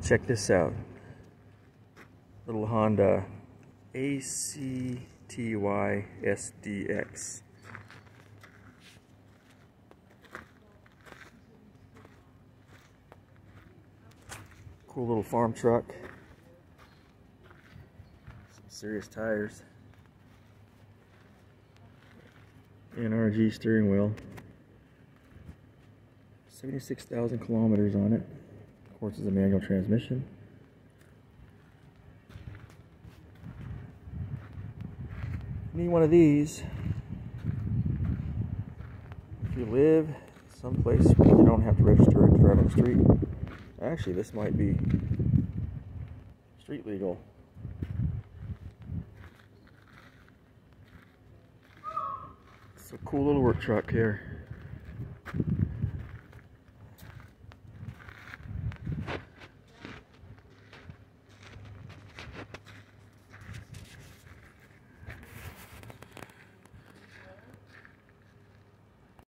Check this out. Little Honda ACTY SDX. Cool little farm truck. Some serious tires. NRG steering wheel. 76,000 kilometers on it. Of course, it's a manual transmission. Need one of these if you live someplace where you don't have to register to drive on the street. Actually, this might be street legal. It's a cool little work truck here.